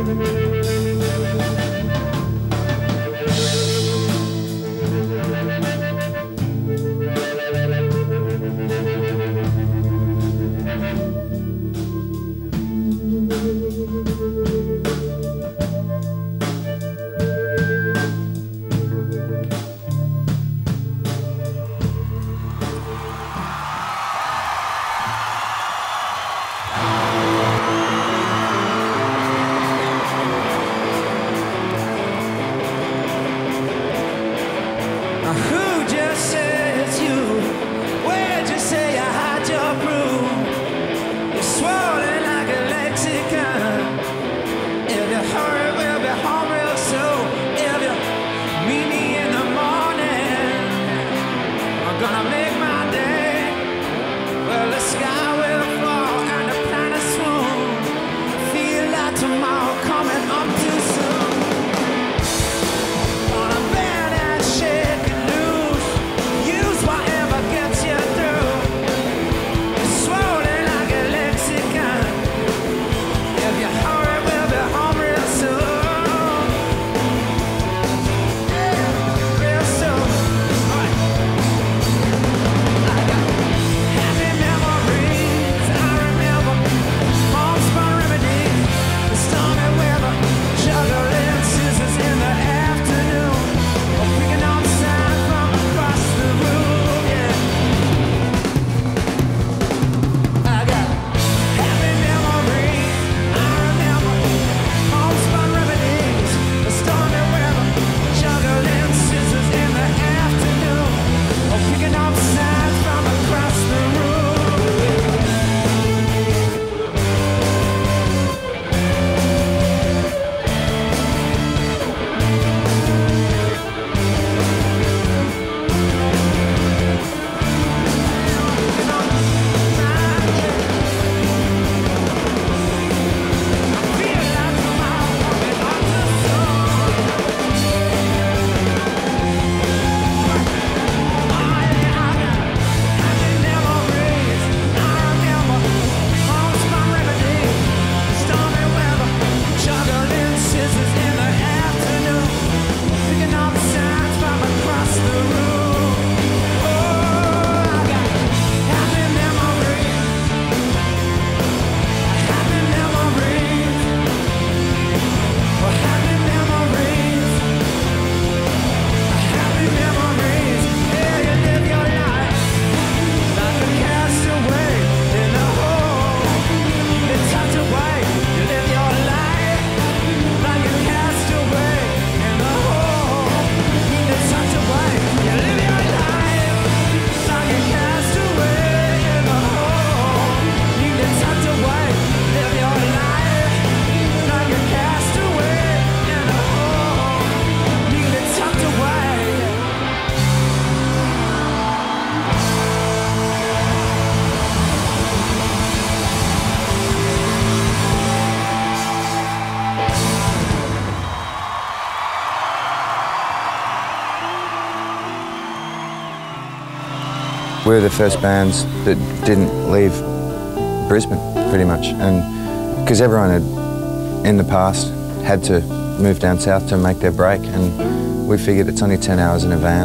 We were the first bands that didn't leave Brisbane, pretty much, and because everyone had, in the past, had to move down south to make their break, and we figured it's only 10 hours in a van.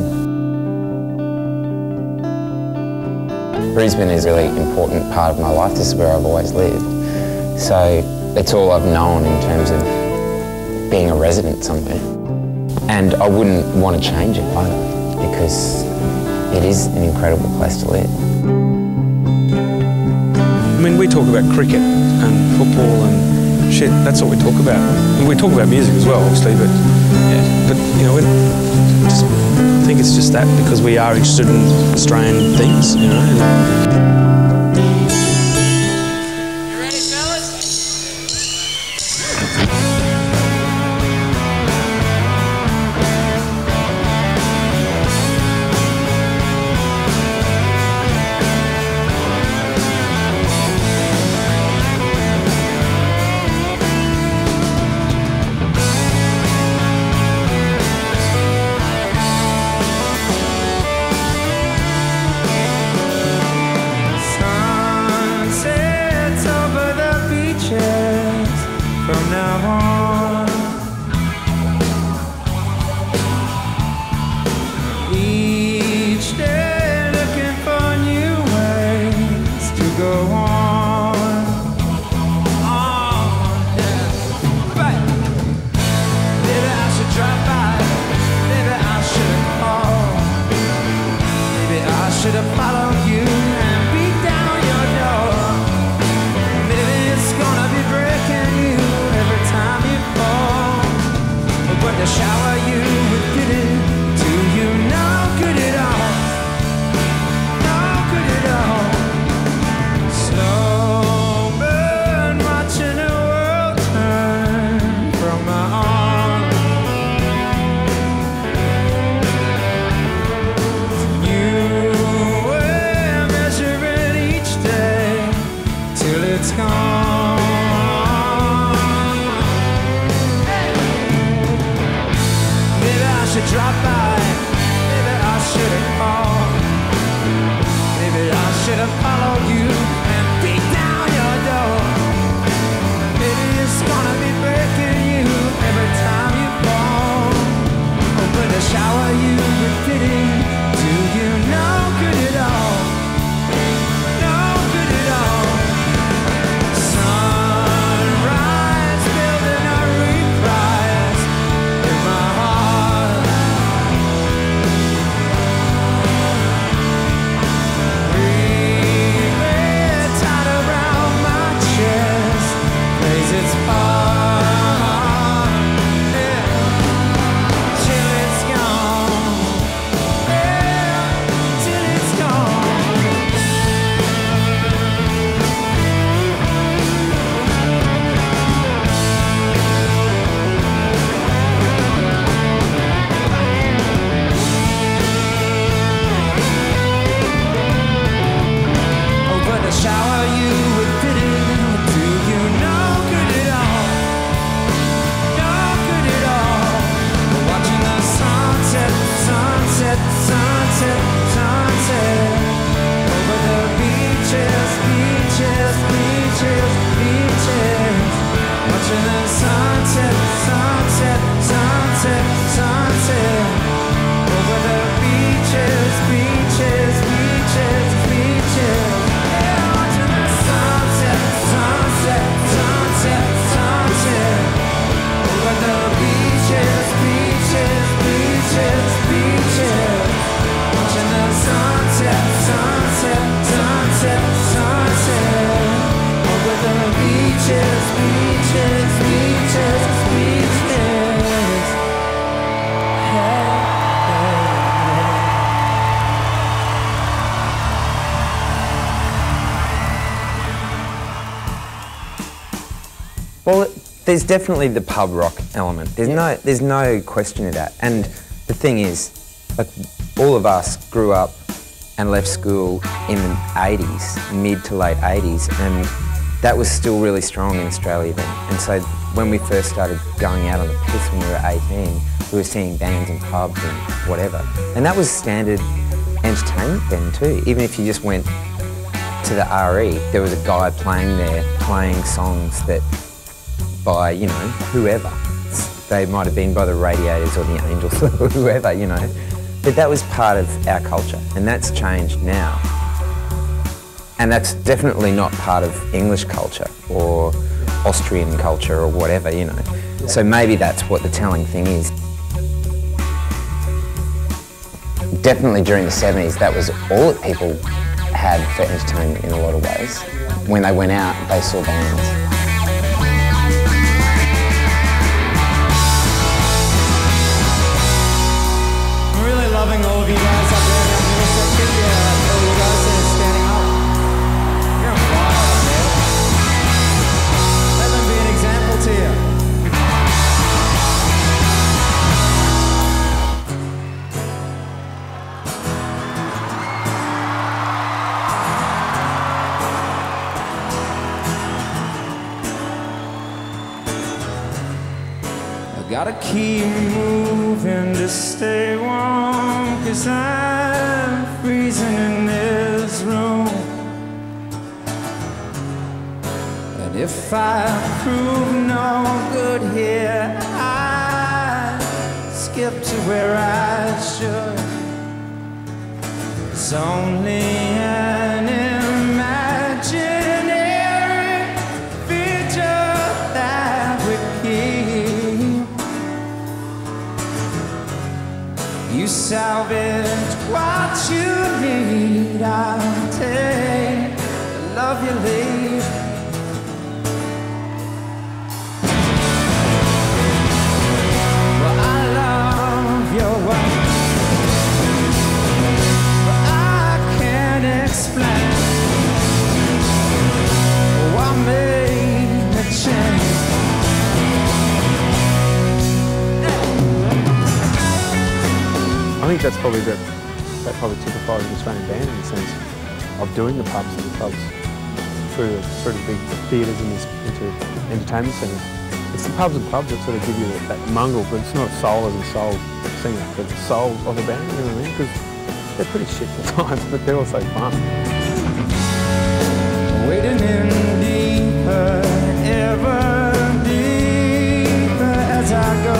Brisbane is a really important part of my life. This is where I've always lived. So it's all I've known in terms of being a resident somewhere. And I wouldn't want to change it either, because it is an incredible place to live. I mean, we talk about cricket and football and shit, that's what we talk about. And we talk about music as well, obviously, but, yeah, but you know, I just think it's just that, because we are interested in Australian things, you know. From now on it's gone, yeah, till it's gone, yeah, till it's gone. Over the shower you with pity. Do you know good at all? No good at all. Watching the sunset, sunset, sunset, sunset. Over the beaches, beaches, beaches, beaches. Watching the sunset, sunset, sunset, sunset. Over the beaches, beaches, beaches, beaches. Sunset, sunset, sunset. Over the beaches, beaches, beaches, beaches. Watching the sunset, sunset, sunset, sunset. Over the beaches, beaches, beaches, beaches. Hey, hey, hey. Well, there's definitely the pub rock element. There's no question of that. And the thing is, like, all of us grew up and left school in the 80s, mid to late 80s, and that was still really strong in Australia then. And so when we first started going out on the piss when we were 18, we were seeing bands in pubs and whatever. And that was standard entertainment then too. Even if you just went to the RE, there was a guy playing there, playing songs that by, you know, whoever. They might have been by the Radiators or the Angels or whoever, you know. But that was part of our culture, and that's changed now. And that's definitely not part of English culture or Austrian culture or whatever, you know. So maybe that's what the telling thing is. Definitely during the 70s, that was all that people had for entertainment in a lot of ways. When they went out, they saw bands. Loving all of you guys up there. I'm gonna say, yeah, all you guys that are standing up. You're on fire up there. Let them be an example to you. I gotta keep moving to stay warm, 'cause I'm freezing in this room. And if I prove no good here, I skip to where I should. It's only an imaginary feature that we keep. You salvage what you need, I'll take the love you leave. Well, I love your wife, but I can't explain what made me change. I think that's probably that probably typifies an Australian band in the sense of doing the pubs and the clubs through the sort of big theatres and into entertainment centres. It's the pubs and clubs that sort of give you that mongrel, but it's not a soul as a soul singer, but it's a soul of a band, you know what I mean? Because they're pretty shit at times, but they're also fun. Wading in deeper, ever deeper as I go.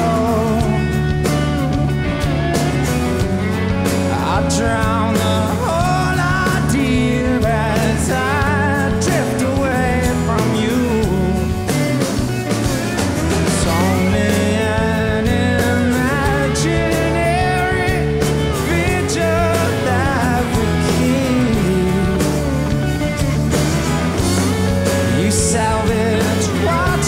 I drown the whole idea as I drift away from you. It's only an imaginary feature that we keep. You salvage what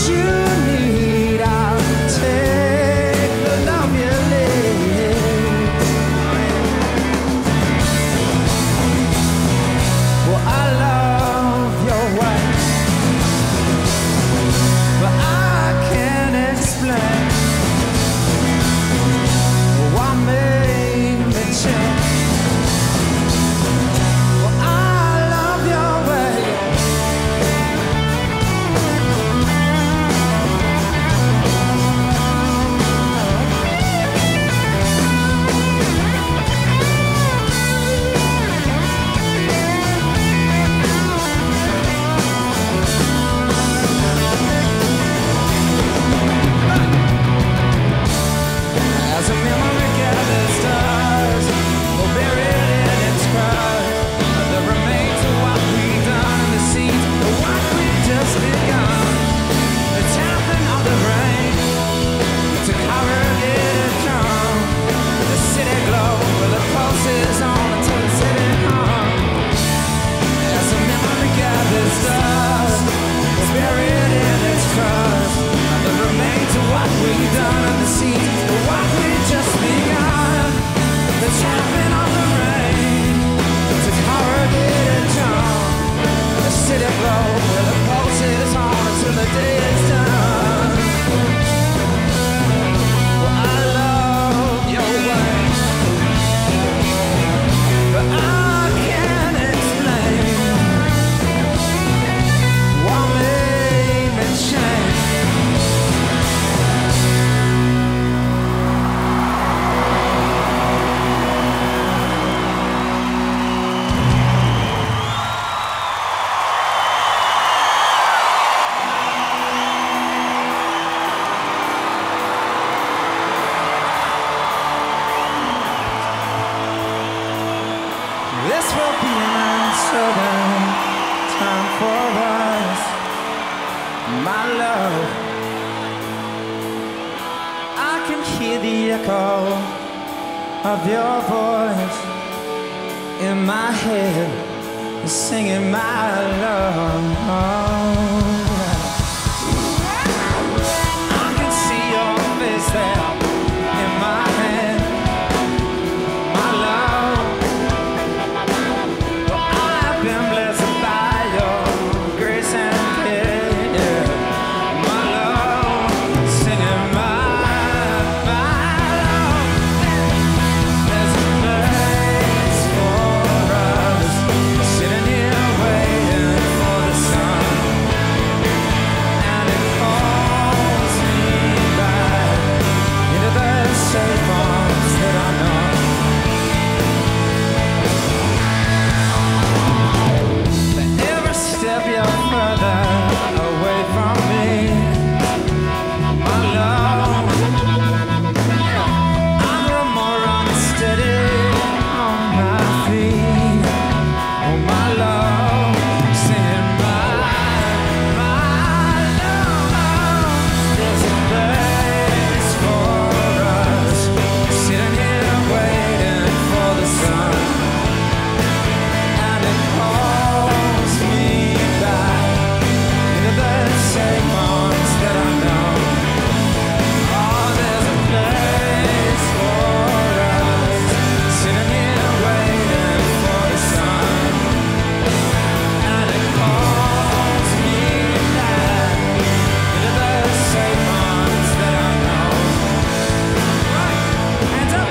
the echo of your voice in my head, singing my love. I can see your face there in my head, my love. Well, I've been blessed by your grace and care, yeah. My love, singing my love. There's a place for us, sitting here waiting for the sun, and it calls me back into the safe arms that I know. But every step you're further away from me, my love, I'm a little more unsteady on my feet. Oh, my love, singing my love. There's a place for us, sitting here waiting for the sun, and it calls me back into the same arms that I know. Oh, there's a place for us, sitting here waiting for the sun, and it calls me back into the same arms that I know. Hands up!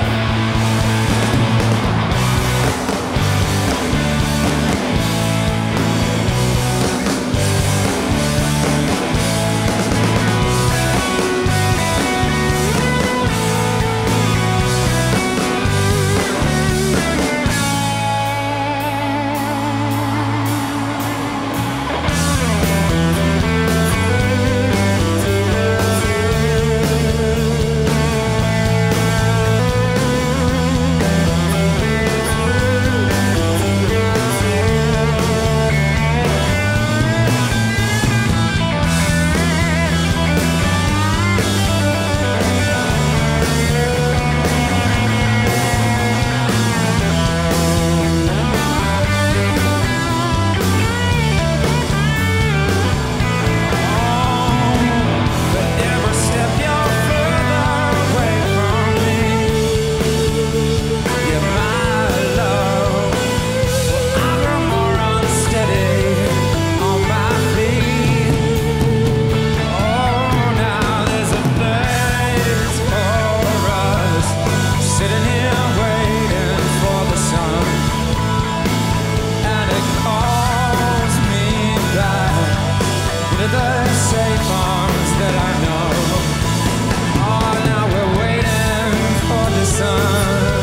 But every step you're further away from me, yeah, my love. I'm a more unsteady on my feet. Oh, now there's a place for us, sitting here waiting for the sun, and it calls me back into the safe arms that I know. Oh, now we're waiting for the sun.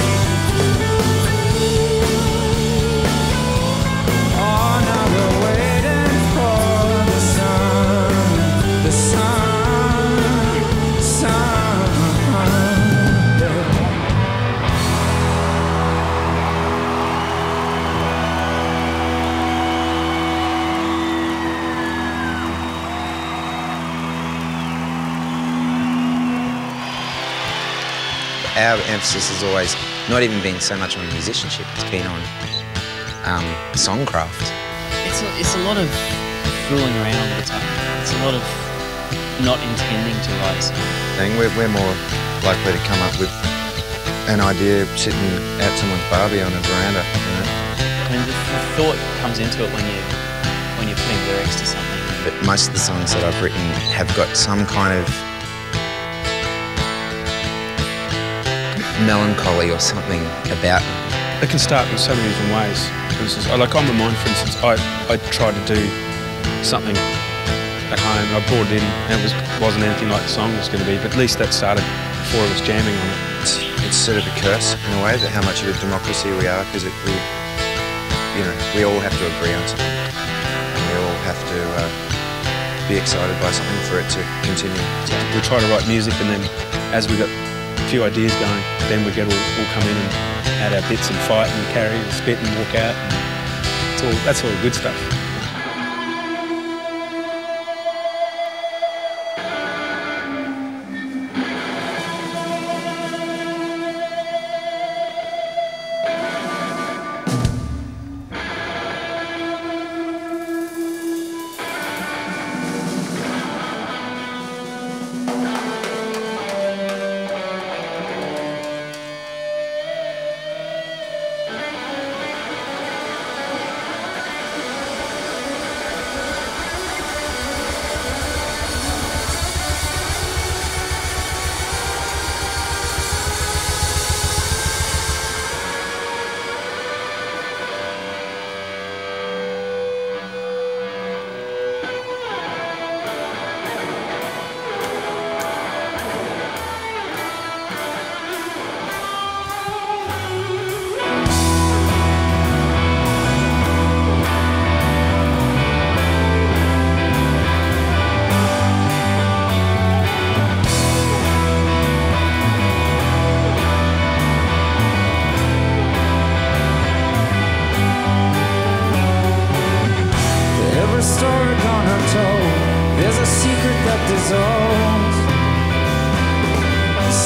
Oh, now we're waiting for the sun. The sun. Our emphasis has always not even been so much on musicianship, it's been on songcraft. It's a lot of fooling around all the time. It's a lot of not intending to write a song. I think we're more likely to come up with an idea sitting at someone's barbie on a veranda, you know. I mean, the thought comes into it when you're putting lyrics to something. But most of the songs that I've written have got some kind of melancholy or something about them. It can start in so many different ways. For instance, like on the Mind, for instance, I tried to do something at home. I brought it in, and it wasn't anything like the song was going to be, but at least that started before it was jamming on it. It's sort of a curse in a way that how much of a democracy we are, because we all have to agree on something, and we all have to be excited by something for it to continue. So we try to write music, and then as we got a few ideas going, then we get all come in and add our bits and fight and carry and spit and walk out. And that's all good stuff.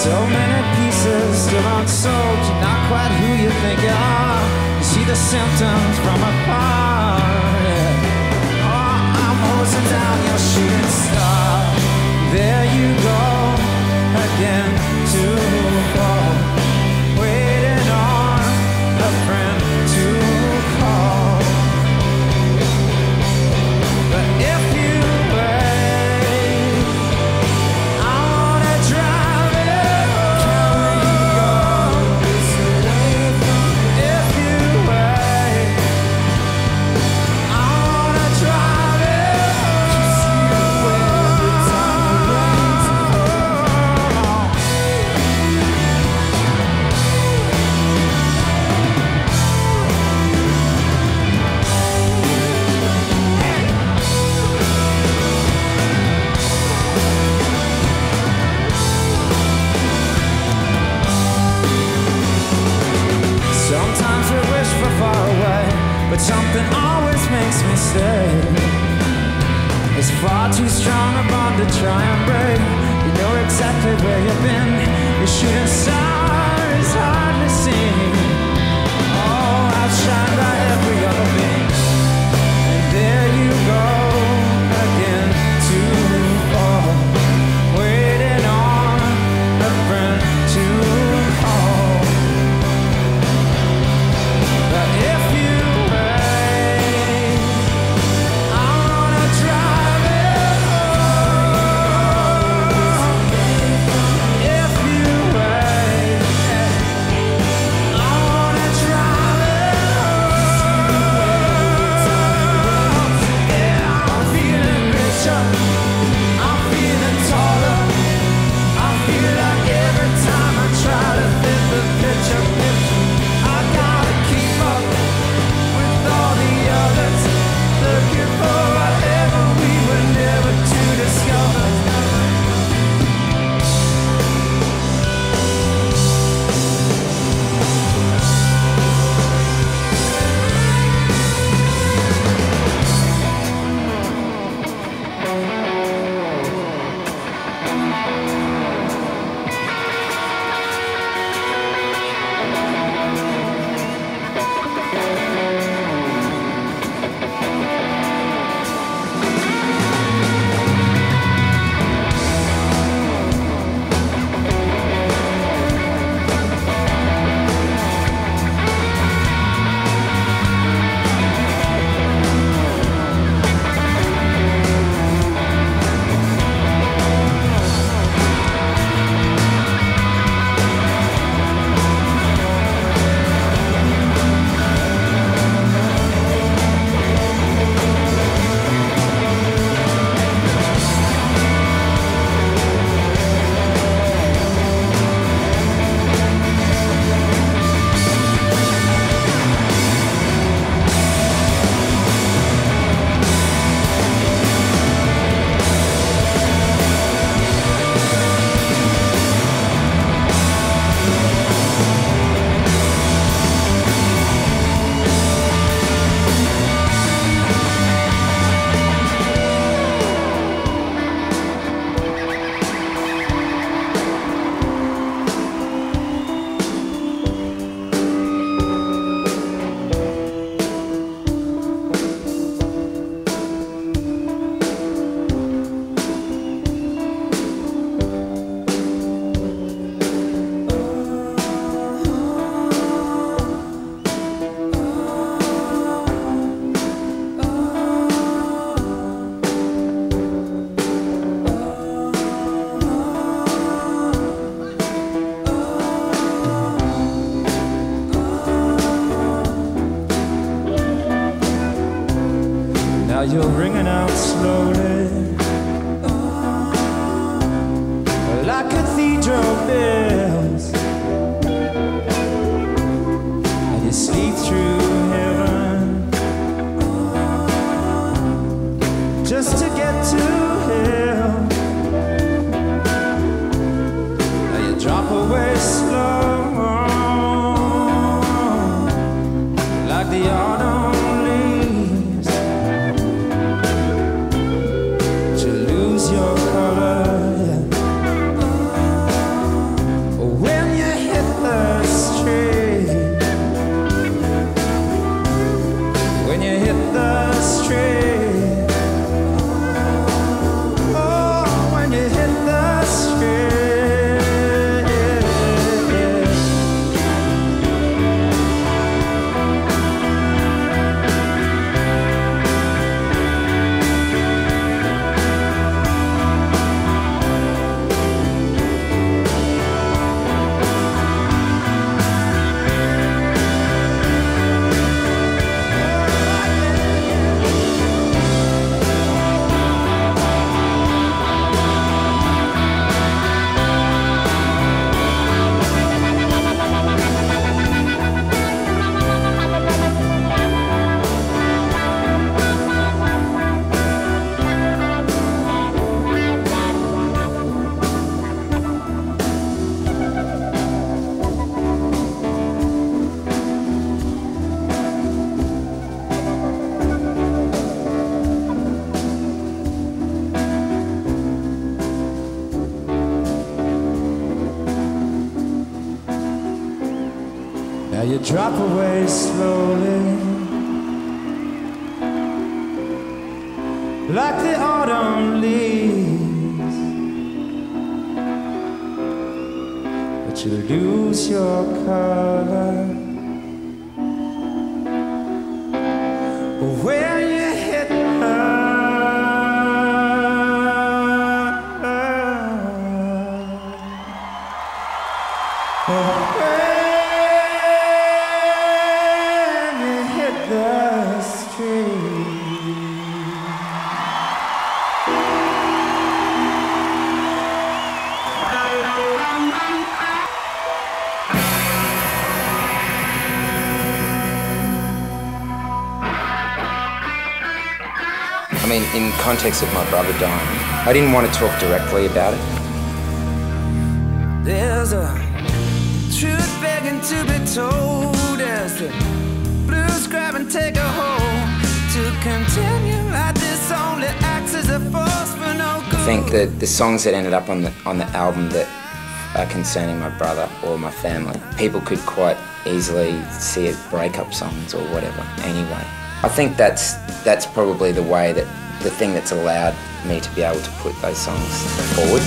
So many pieces still unsold. You're not quite who you think you are. You see the symptoms from afar. Yeah. Oh, I'm hosing down your shooting star. There you go again to fall, waiting on a friend to call. But if you wait, I wanna drive it home. If you wait, I wanna drive it Sometimes we wish for far away, but something always makes me stay. It's far too strong a bond to try and break. You know exactly where you've been. Your shooting star is hardly seen. Oh, outshined by every other thing. And there you go again to fall, waiting on a friend to call. But if you wait, I wanna drive it home. you drop away slowly, like the autumn leaves, but you lose your color when you hit her. I mean, in context of my brother dying, I didn't want to talk directly about it. There's a truth begging to be told as the blues grab and take a hold. To continue like this only acts as a force for no good. I think that the songs that ended up on the album that are concerning my brother or my family, people could quite easily see it breakup songs or whatever anyway. I think that's probably the way that the thing that's allowed me to be able to put those songs forward.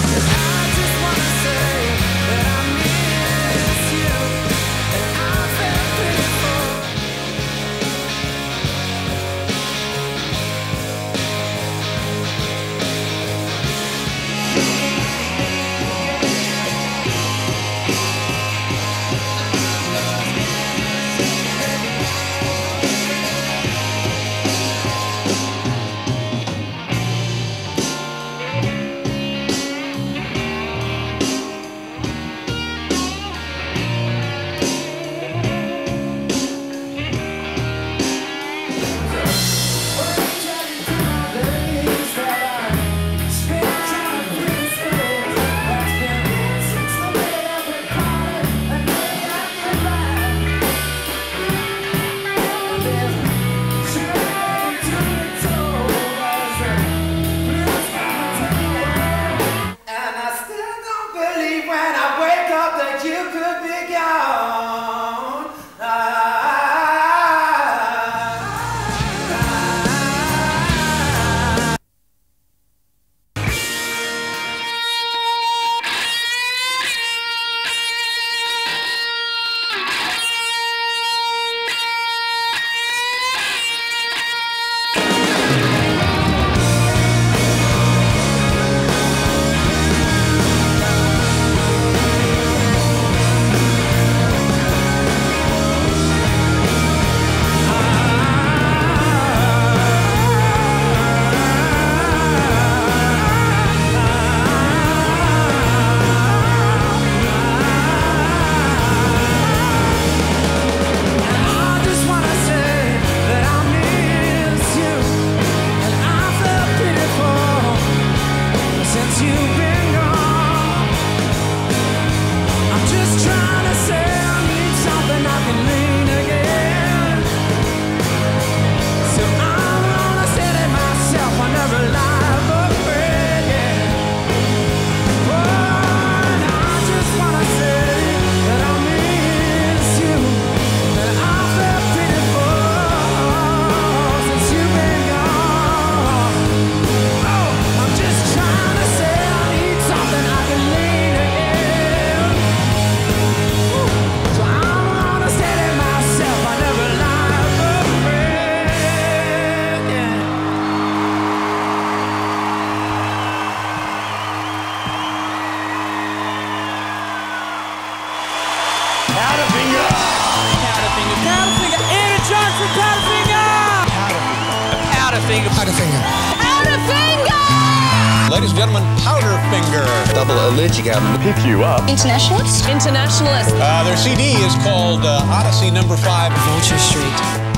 Ladies and gentlemen, Powderfinger. Double allergic album to pick you up. Internationalist? Internationalist. Their CD is called Odyssey #5. Vulture Street.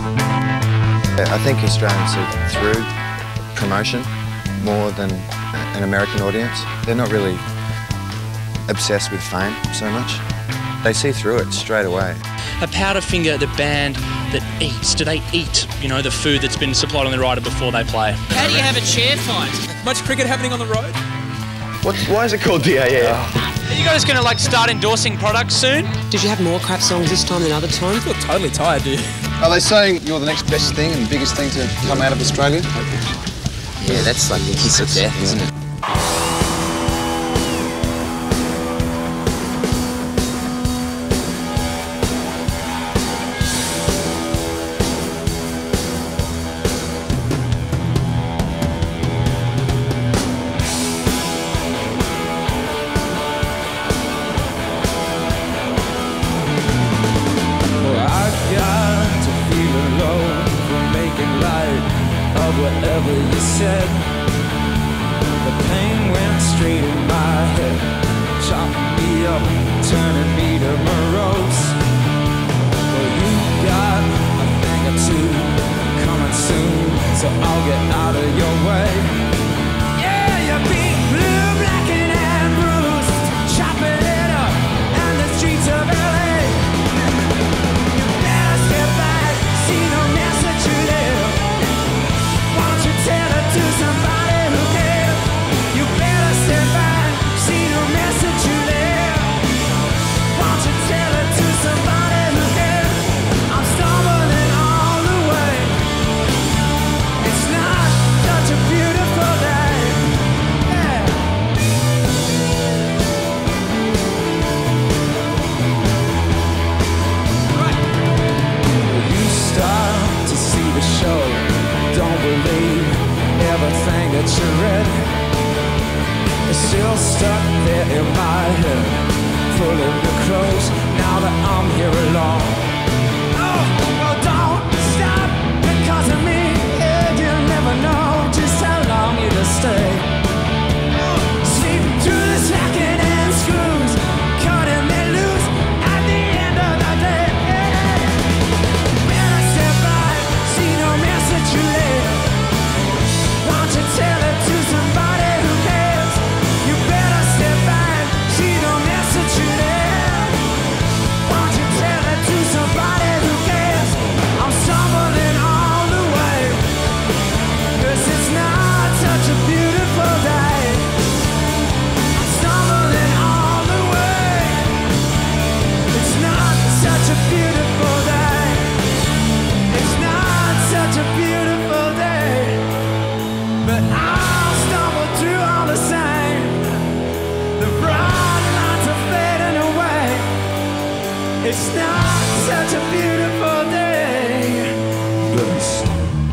I think Australians see through promotion more than an American audience. They're not really obsessed with fame so much. They see through it straight away. A Powderfinger, the band that eats, do they eat, you know, the food that's been supplied on the rider before they play? How do you have a chair fight? Much cricket happening on the road? Why is it called DAF? Are you guys going to like start endorsing products soon? Did you have more crap songs this time than other times? I feel totally tired, dude. Are they saying you're the next best thing and biggest thing to come out of Australia? Yeah, that's like the kiss of death, isn't it? Whatever you said, the pain went straight in my head, chopping me up, turning me to morose. Well, you got a thing or two coming soon, so I'll get out of your way. Yeah, you're beat blue, blackened and bruised, chopping it up in the streets of LA. You better step back, see no message you live. Tell it to somebody who cares. You better step back, see no message you live. Won't you tell it to somebody who cares? I'm stumbling all the way. It's not such a beautiful day. Yeah. Right. You start to see the show. Don't believe everything that you read. It's still stuck there in my head, pulling me close now that I'm here alone. Oh, well, don't stop because of me. Yeah, you'll never know just how long you'll stay. Sleep through the slacking and screws, cutting me loose at the end of the day. Better step back, see no message you live. Won't you tell it to somebody who cares? You better step back, see no message you live. Won't you tell it to somebody who cares? I'm stumbling all the way, 'cause it's not such a beautiful day. I'm stumbling all the way. It's not such a beautiful day. It's not such a beautiful day. But I'll stumble through all the same. The bright lights are fading away. It's not such a beautiful day. Yes.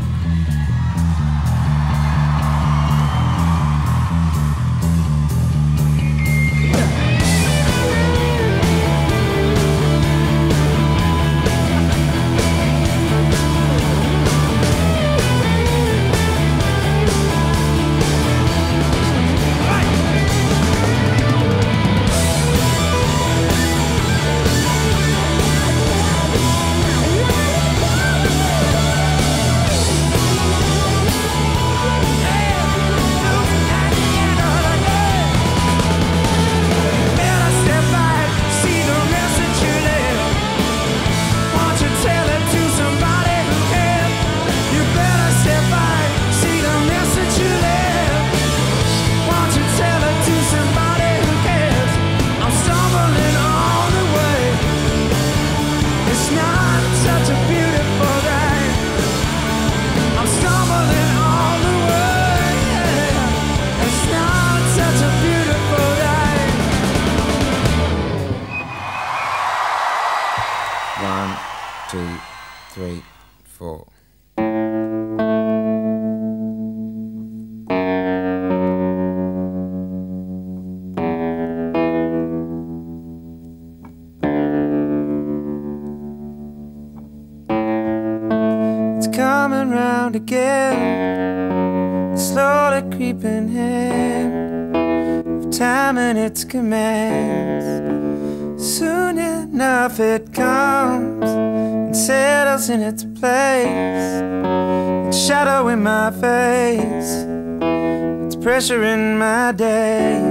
Coming round again, slowly creeping hand of time and its commands. Soon enough it comes and settles in its place. Its shadow in my face, its pressure in my day.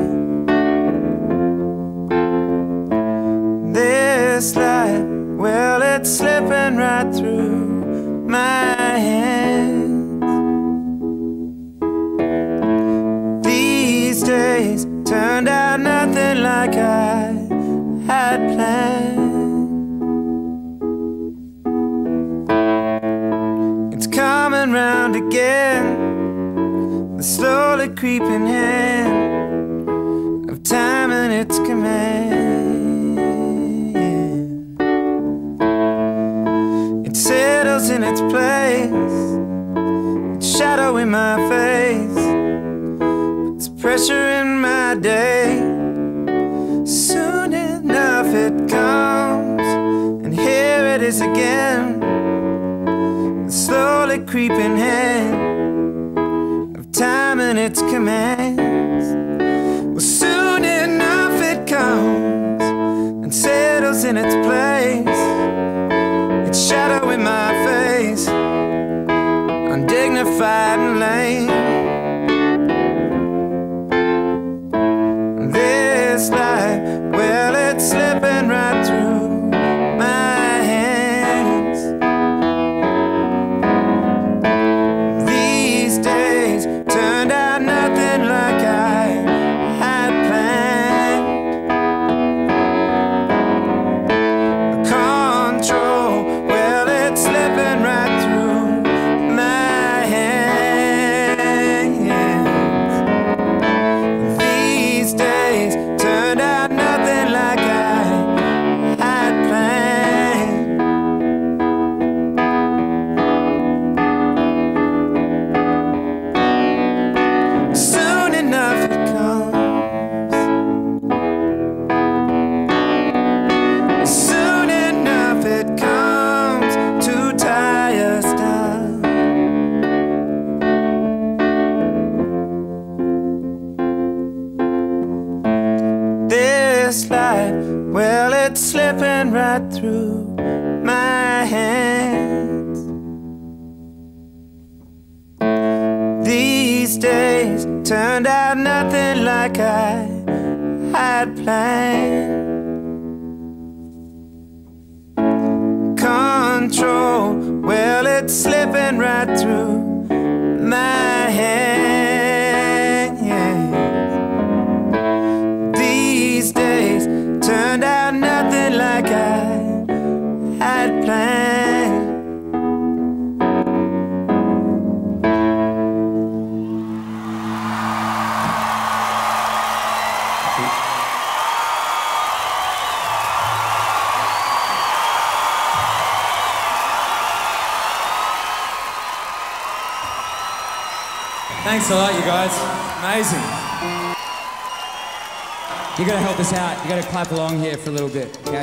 This light, well, it's slipping right through my hands. These days turned out nothing like I creeping hand of time and its command. It settles in its place, its shadow in my face, puts pressure in my day. Soon enough it comes, and here it is again, the slowly creeping hand of time and its commands. Well, soon enough it comes and settles in its place, its shadow in my face, undignified and lame. This life, well, it's slipping right through my hands. These days turned out nothing like I had planned. Control, well, it's slipping right through my hands. These days turned out nothing like I had planned. Soon enough it comes. Soon enough it comes to tie us down. This life, well, it's slipping right through my hands. These days turned out nothing like I had planned. Control, well, it's slipping right through my hands. These days turned out nothing like I had planned. Thanks a lot, you guys. Amazing. You gotta help us out. You gotta clap along here for a little bit, okay?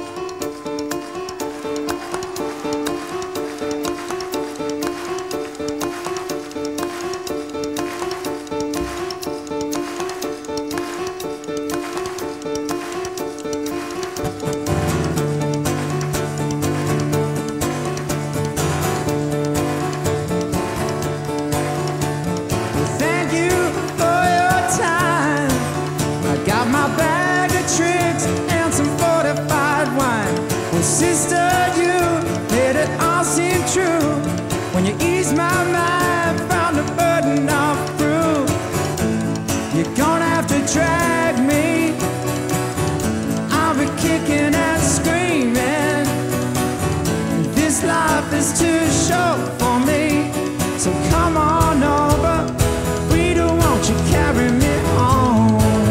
Thank you for your time. I got my bag of tricks and some fortified wine. Well, sister, you made it all seem true when you eased my mind, found a burden off through. You're gonna have to drag me. I'll be kicking and screaming. This life is too short for me, so come on over. Rita, won't you carry me home?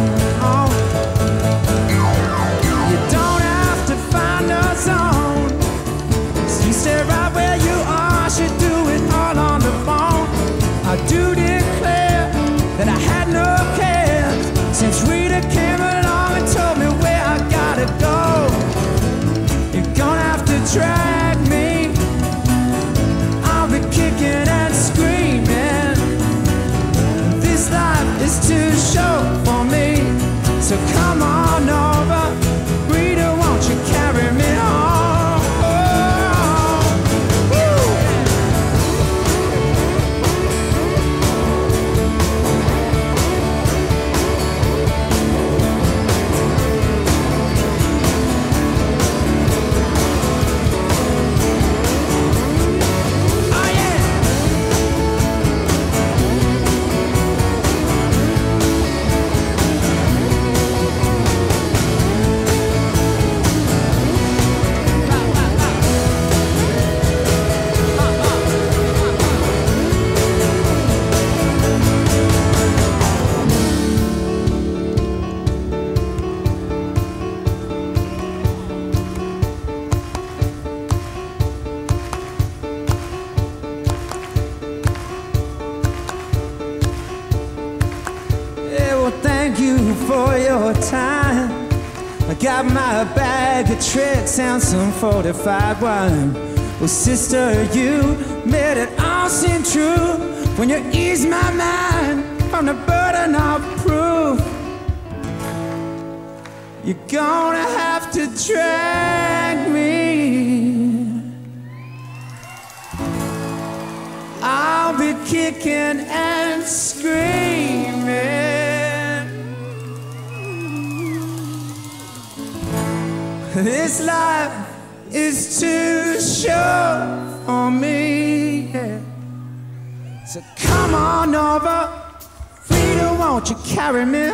You don't have to find a zone. You stay right where you are. Should do it all on the phone. I do declare that I had no cares since Rita came along and told me where I gotta go. You're gonna have to drag me. I'll be kicking and screaming. This life is too short for me, so come on over. Rita, won't you carry me home? Woo! Oh yeah! more time. I got my bag of tricks and some fortified wine. Well, sister, you made it all seem true when you eased my mind from the burden of proof. You're gonna have to drag me. I'll be kicking and screaming. This life is too short for me, yeah. So come on over, Rita, won't you carry me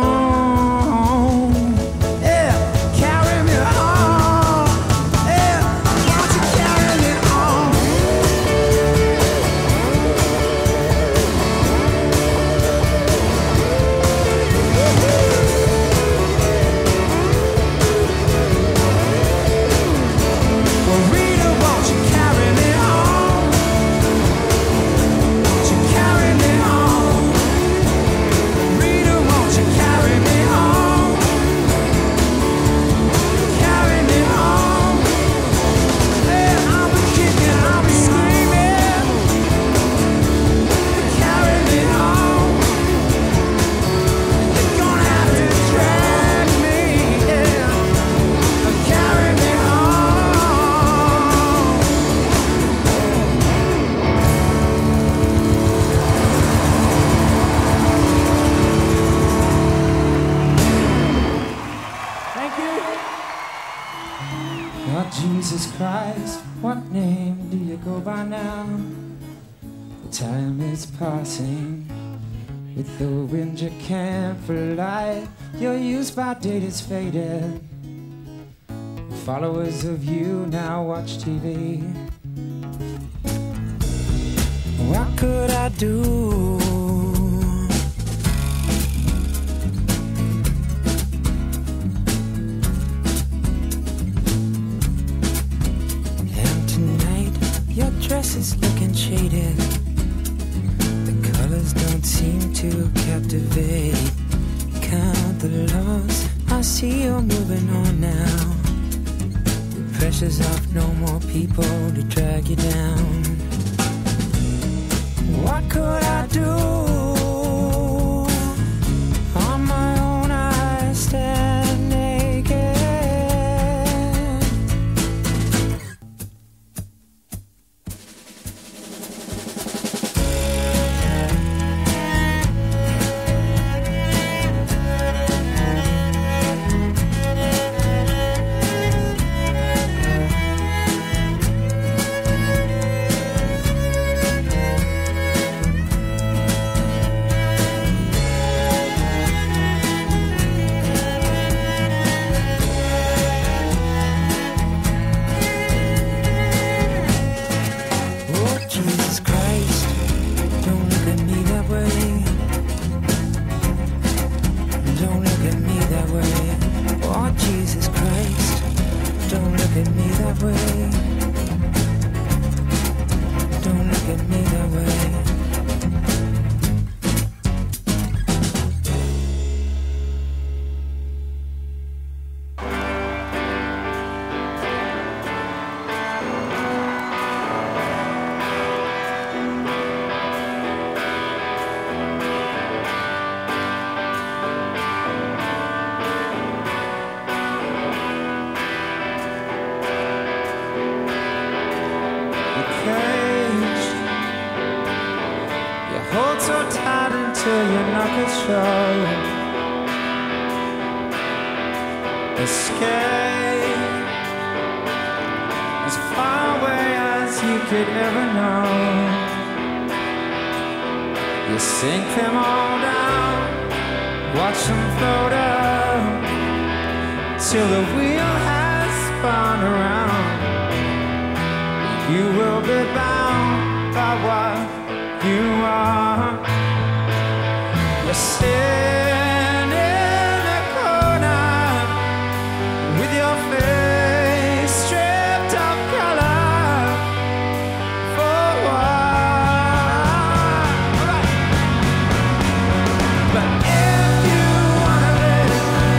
home? Yeah, carry me home. Yeah, won't you carry me home? Well, Rita, won't you carry me home? Won't you carry me home? Rita, won't you carry me home? Carry me home. Yeah, I'll be kicking, I'll be screaming. Carry me home. You're gonna have to drag me, yeah. Carry me home. Thank you. Lord Jesus Christ, what name do you go by now? The time is passing. With the wind you can't fly. Your use-by date is faded. Followers of you now watch TV. What could I do? And tonight your dress is looking shaded. The colors don't seem to captivate. Count the loss, I see you're moving on now. The pressure's off, no more people to drag you down. What could I do? On my own I stand naked. Oh, Jesus Christ, don't look at me that way. Don't look at me that way. Oh, Jesus Christ, don't look at me that way. Don't look at me that way. Caged. You hold so tight until your knuckles show. Escape as far away as you could ever know. You sink them all down, watch them float up till the wheel has spun around. You will be bound by what you are. You're sitting in a corner with your face stripped of color. For what? But if you wanna live,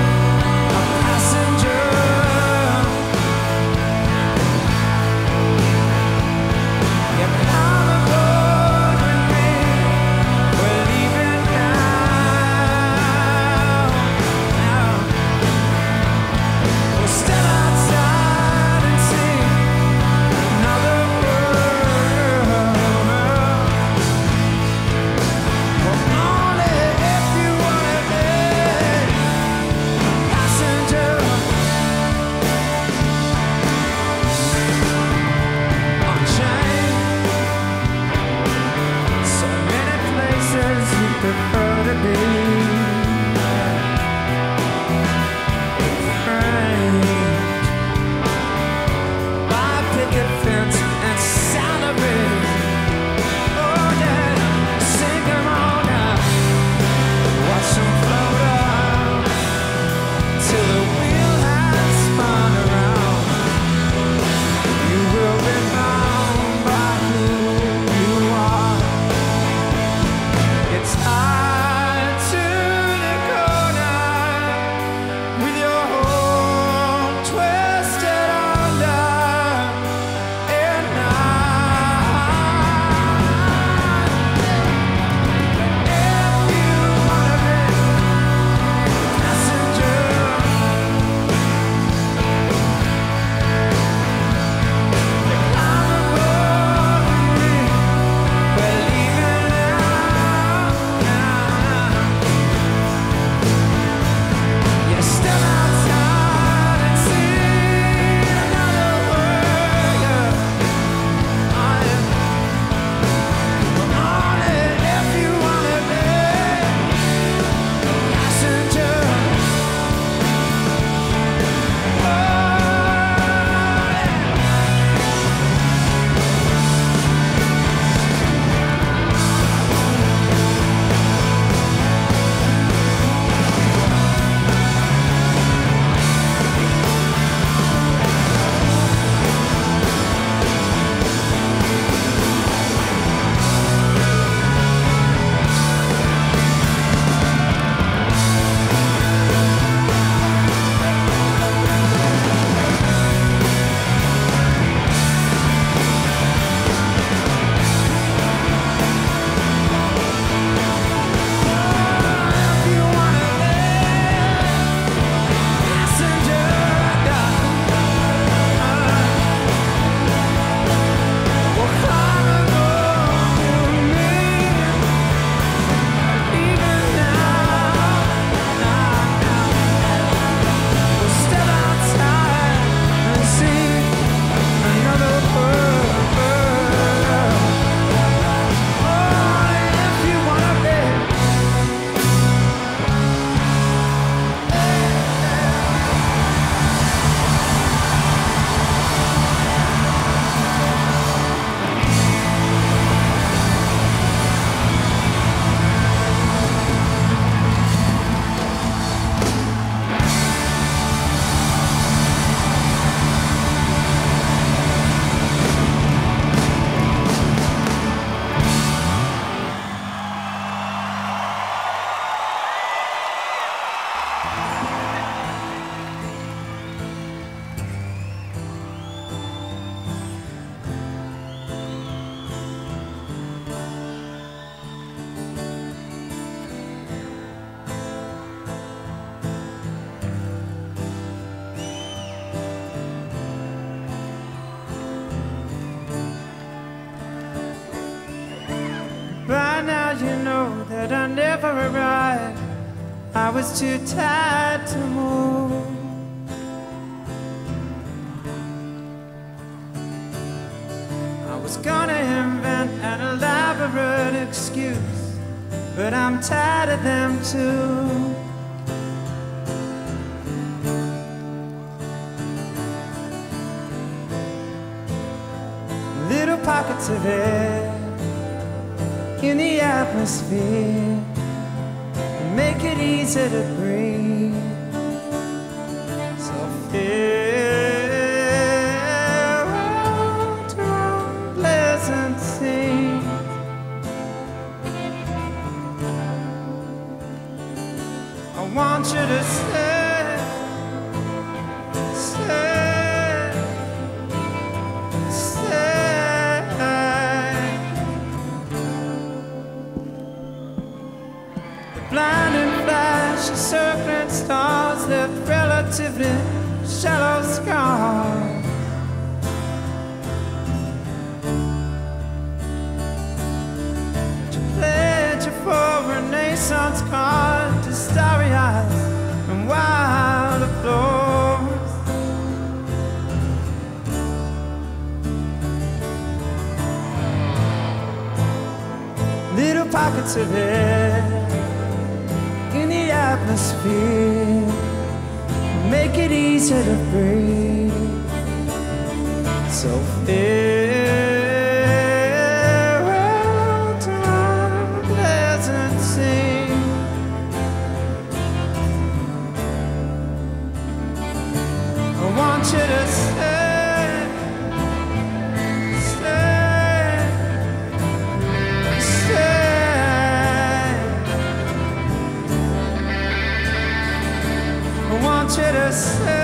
you know that I never arrived? I was too tired to move. I was gonna invent an elaborate excuse, but I'm tired of them too. Little pockets of air in the atmosphere make it easy to breathe. So farewell to unpleasant scenes. I want you to stay, stay, stay. The blinding flash of circling stars left relatively shallow scars. To pledge for a Renaissance card to starry eyes and wild applause. Little pockets of air in the atmosphere make it easy to breathe. So farewell to unpleasant scenes. I want you to stay, stay, stay. I want you to stay.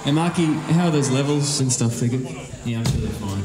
Hey Marky, how are those levels and stuff figured? Yeah, I'm sure they're fine.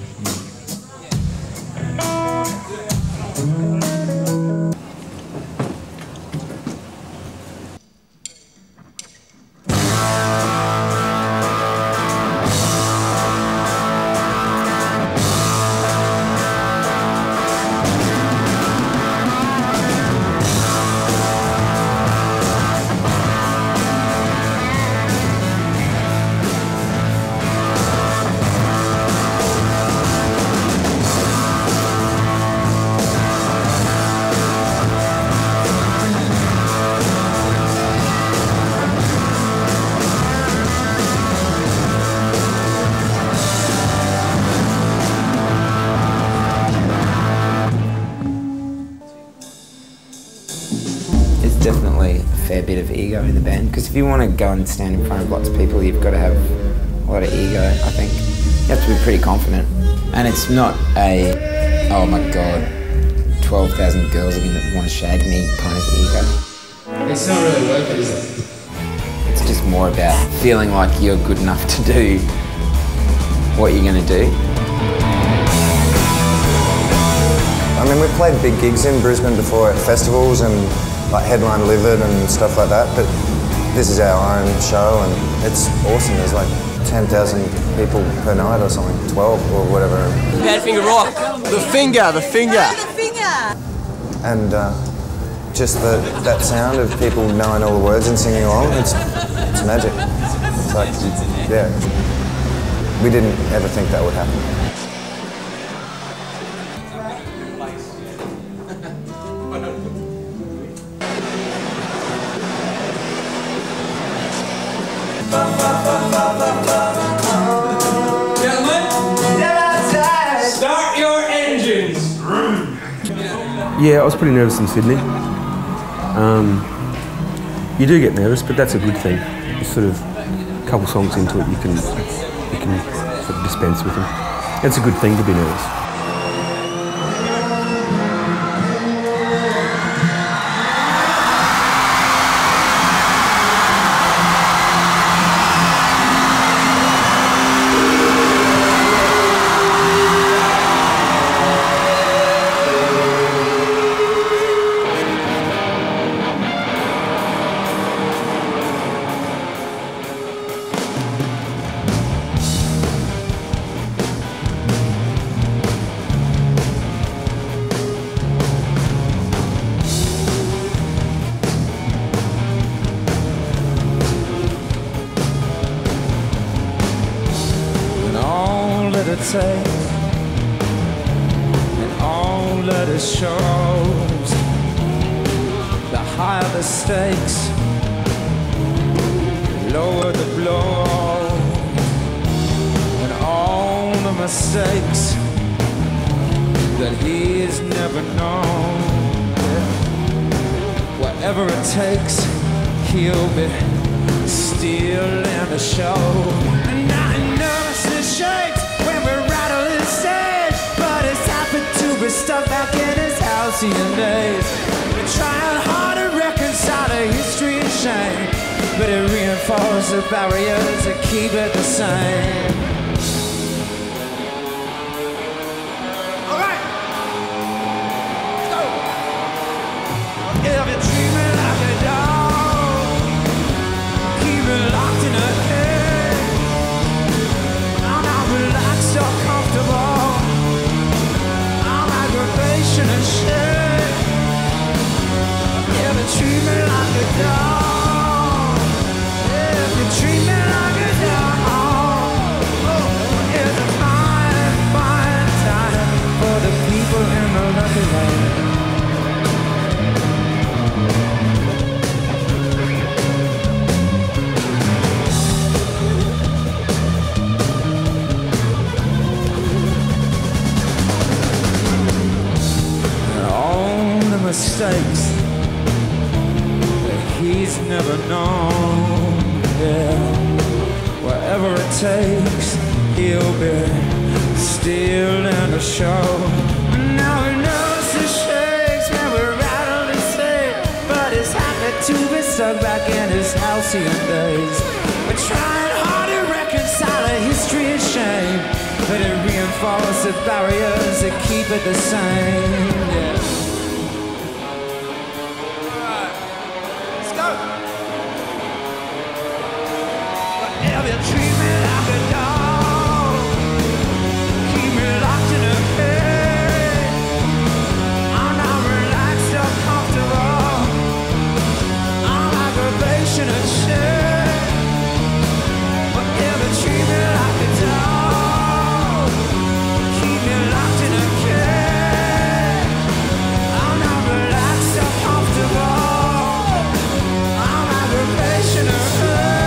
Definitely a fair bit of ego in the band, because if you want to go and stand in front of lots of people, you've got to have a lot of ego, I think. You have to be pretty confident. And it's not a, oh my god, 12,000 girls are going to want to shag me kind of ego. It's not really worth it, is it? It's just more about feeling like you're good enough to do what you're going to do. I mean, we've played big gigs in Brisbane before at festivals and like headline Livid and stuff like that, but this is our own show and it's awesome. There's like 10,000 people per night or something, 12 or whatever. Powderfinger rock. The finger, the finger. The finger. And just that sound of people knowing all the words and singing along, it's magic. It's like, yeah, we didn't ever think that would happen. Start your engines! Yeah, I was pretty nervous in Sydney. You do get nervous, but that's a good thing. It's sort of a couple songs into it, you can sort of dispense with them. It's a good thing to be nervous. It takes and all that it shows, the higher the stakes, the lower the blow, and all the mistakes that he's never known. Whatever it takes, he'll be still in the show. And I nervousness shakes when we rattle his stage, but it's happened to be stuck back in his halcyon days. We're trying hard to reconcile the history and shame, but it reinforces the barriers to keep it the same. Alright, go! If you're dreaming like a dog, keep it locked in a cage. I'm not relaxed or comfortable, I'm aggravation and shame. If you treat me like a dog, if you treat me like a dog, it's a fine, fine time for the people in the lucky land. Mistakes that he's never known, yeah. Whatever it takes, he'll be still in the show. Now he knows the shakes when we rattle and say, but he's happy to be stuck back in his halcyon days. We're trying hard to reckon but it reinforces the barriers that keep it the same. Yeah. Alright, let's go. Whatever you treat me like a dog, keep me locked in a cage. I'm not relaxed or comfortable. I'm aggravation and shame. Whatever treat me like a dog, keep me locked in a cage. I'm not relaxed or comfortable. I'm aggravation and shame.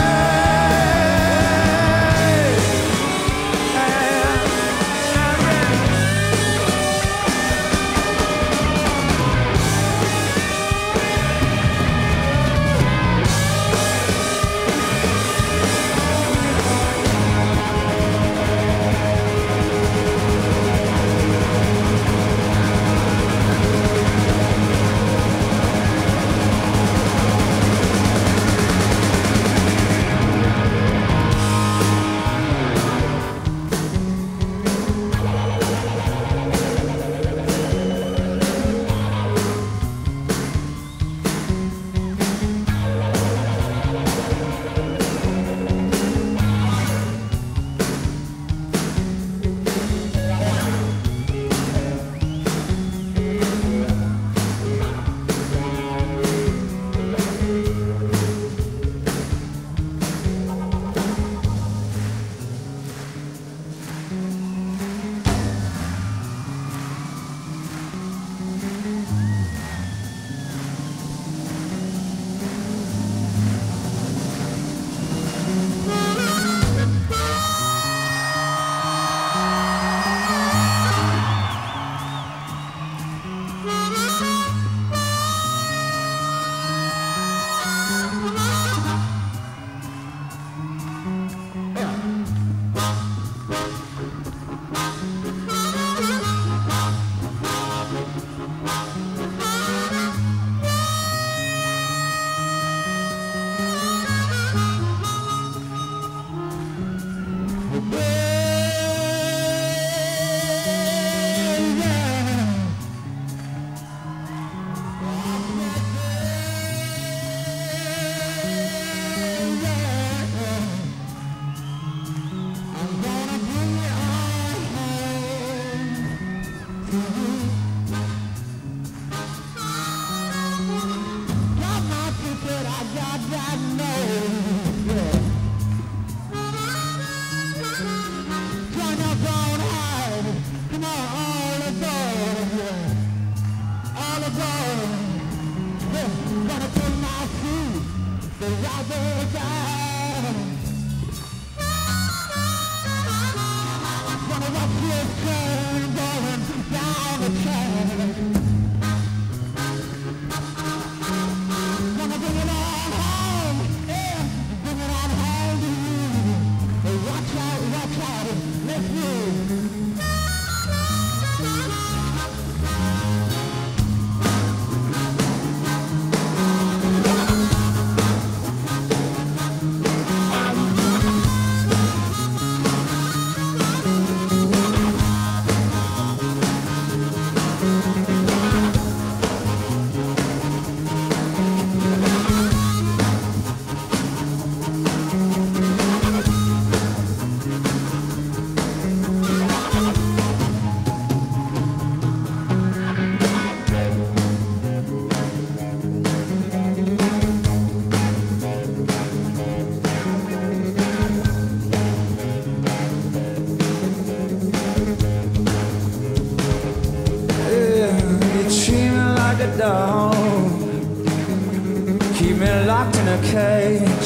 Keep me locked in a cage,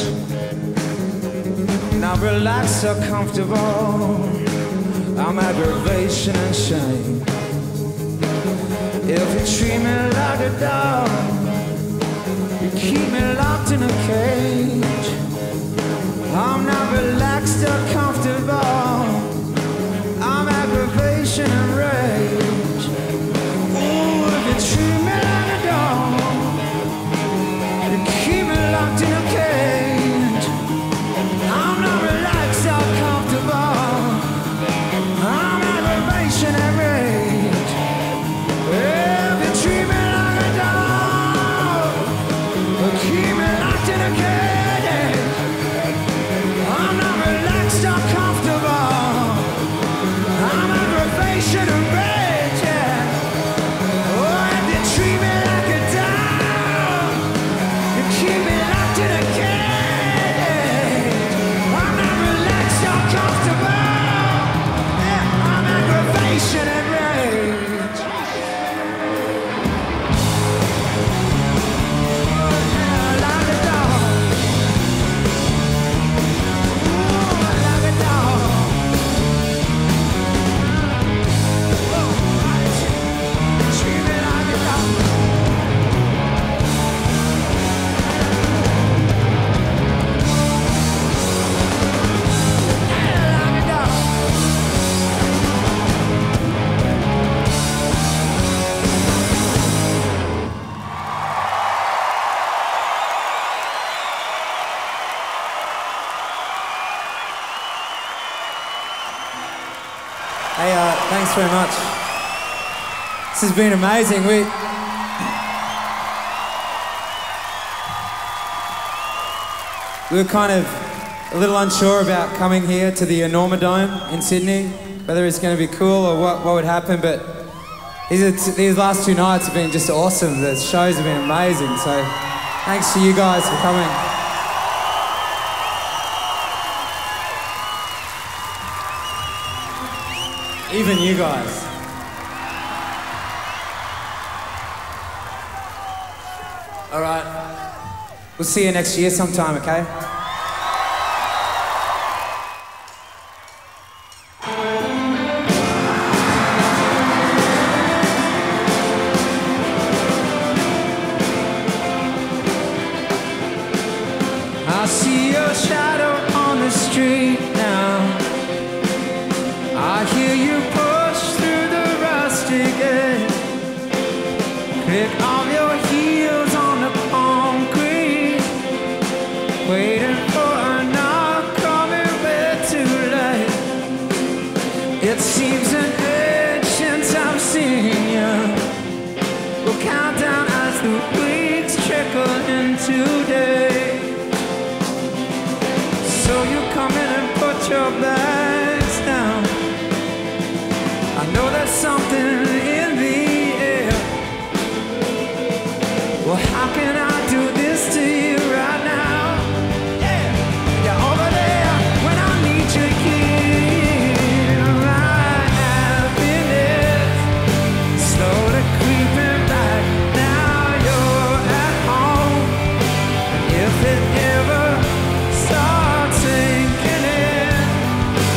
not relaxed or comfortable. I'm aggravation and shame. If you treat me like a dog, you keep me locked in a cage. I'm not relaxed or comfortable. I'm aggravation and rage. Ooh, if you treat me like a dog, you keep me locked in a cage. I'm not relaxed or comfortable. Hey, thanks very much. This has been amazing. We were kind of a little unsure about coming here to the Enorma Dome in Sydney, whether it's going to be cool or what would happen, but these last 2 nights have been just awesome. The shows have been amazing, so thanks to you guys for coming. Even you guys. All right. We'll see you next year sometime, okay? I see your shadow on the street now. I hear you push through the rusty gate. Click of your heels on the concrete, waiting for a knock, coming way too late. It seems an age since I've seen you. We'll count down as the weeks trickle into days. So you come in and put your bags down. I know there's something in the air. Well, how can I do this to you right now? Yeah, you're over there when I need you here. My happiness slowly creeping back. Now you're at home. And if it ever starts sinking in,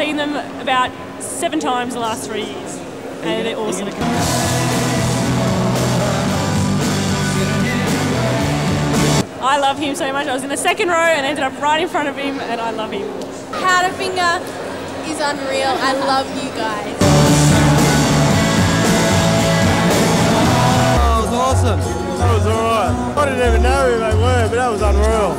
seen them about 7 times the last 3 years, and they're awesome. I love him so much. I was in the second row and ended up right in front of him, and I love him. Powderfinger is unreal. I love you guys. Oh, it was awesome. That was alright. I didn't even know who they were, but that was unreal.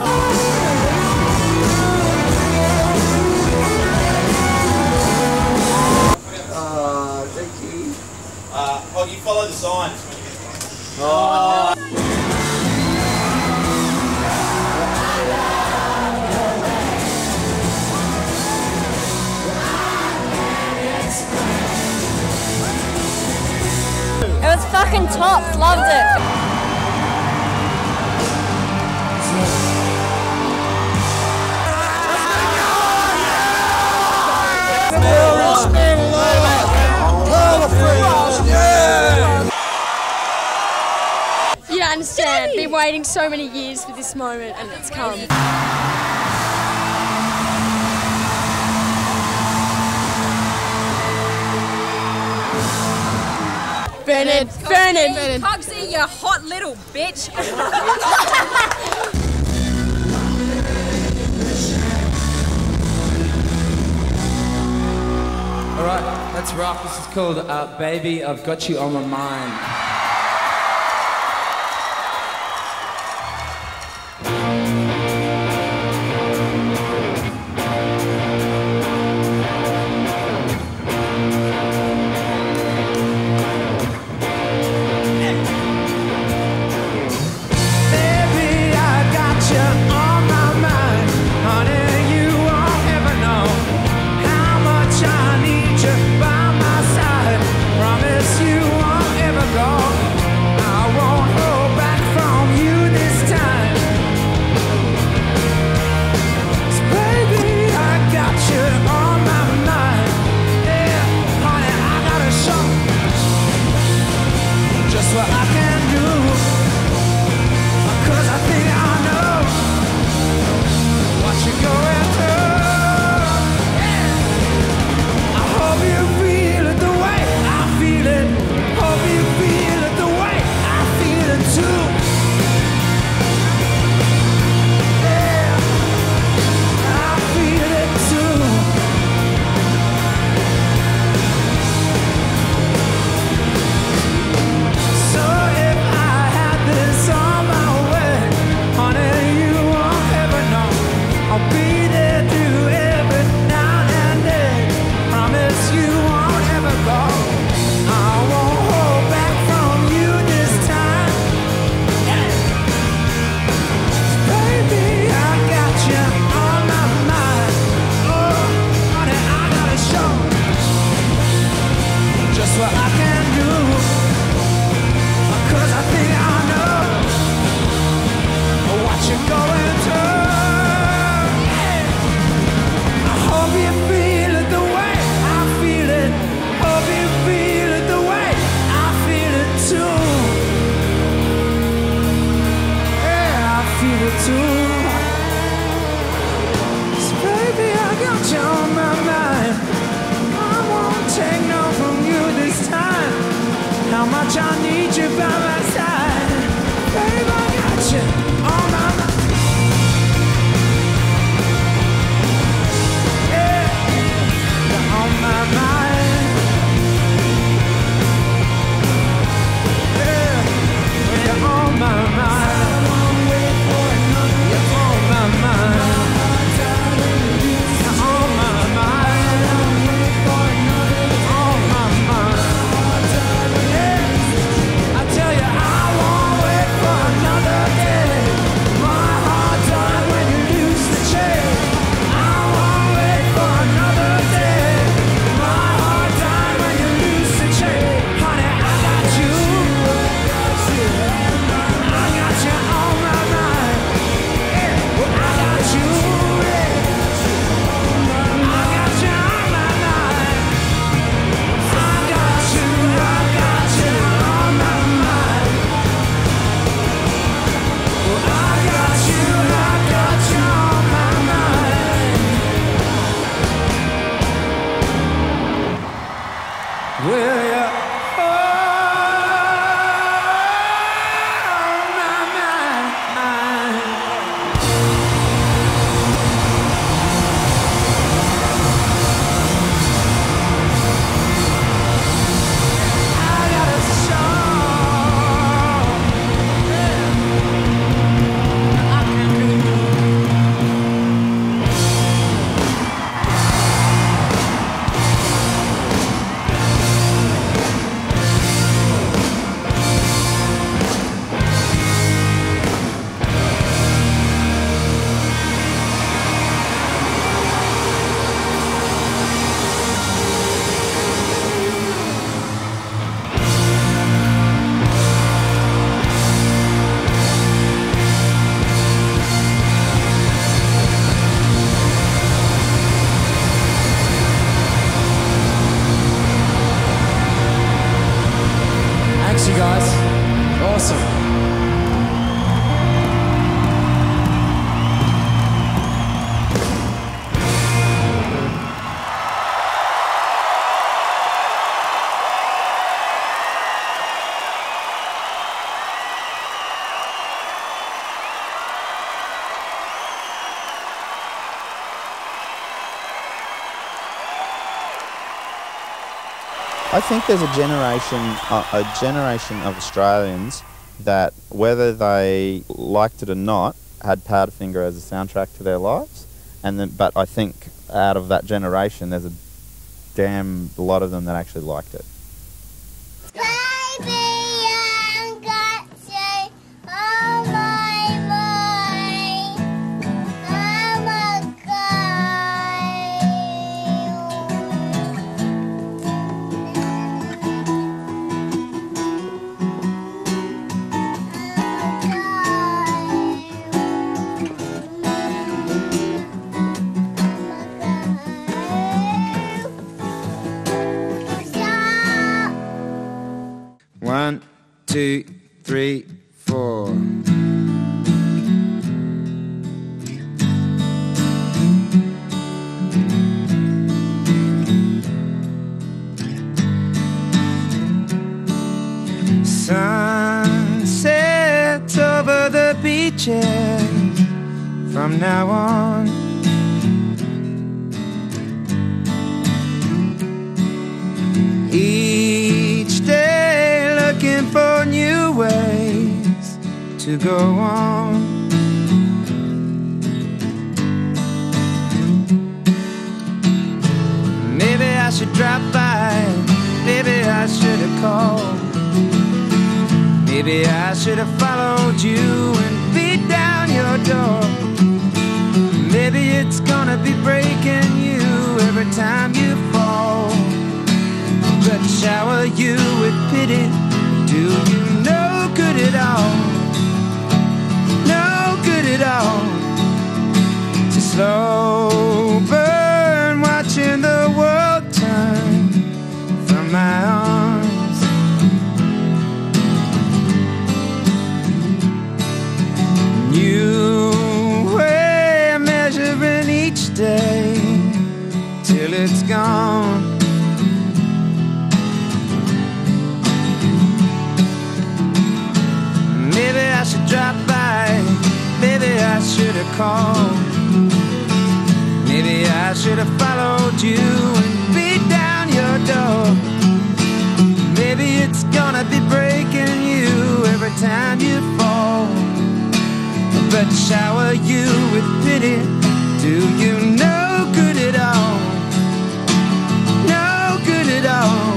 Thank you. Oh, you follow the signs. Oh. It was fucking top. Loved it. You don't understand. Been waiting so many years for this moment, and it's come. Bernard. Cogsy, you hot little bitch. Alright, let's rock. This is called Baby, I've Got You On My Mind. By my side, promise you won't ever go. I think there's a generation of Australians that, whether they liked it or not, had Powderfinger as a soundtrack to their lives. But I think out of that generation, there's a damn lot of them that actually liked it. One, two, three, four. Sunset over the beaches from now on. Each day looking for new ways to go on. Maybe I should drop by, maybe I should have called. Maybe I should have followed you and beat down your door. Maybe it's gonna be breaking you every time you fall. But shower you with pity, do you no good at all? No good at all. To slow burn, watching the world turn from my arms. New way of measuring each day till it's gone. Maybe I should drop by, maybe I should have called. Maybe I should have followed you and beat down your door. Maybe it's gonna be breaking you every time you fall. But shower you with pity, do you no good at all? No good at all.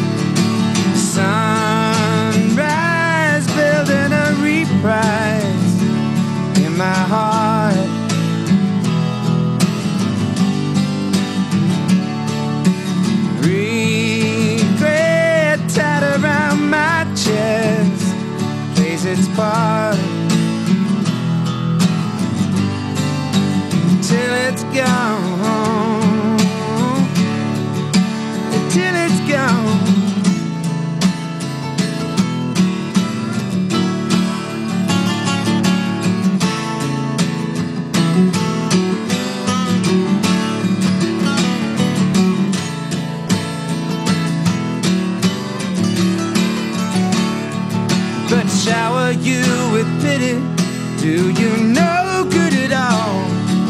Sunrise building a reprise in my heart. Regret tied around my chest plays its part till it's gone, till it's gone. But shower you with pity, do you no good at all?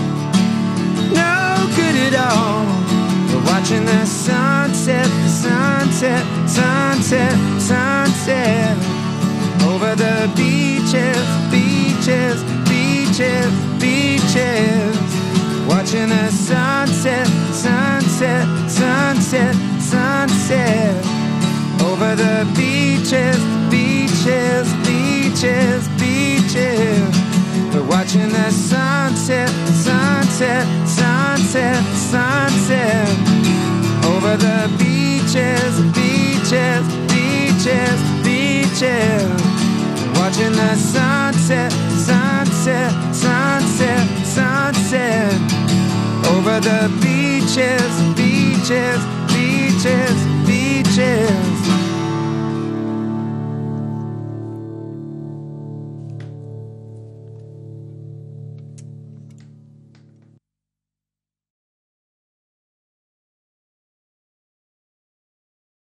No good at all. We're watching the sunset, sunset, sunset, sunset over the beaches, beaches, beaches, beaches. Watching the sunset, sunset, sunset, sunset over the beaches, beaches, beaches, beaches. We're watching the sunset, sunset, sunset, sunset over the beaches, beaches, beaches, beaches. We're watching the sunset, sunset, sunset, sunset over the beaches, beaches, beaches, beaches.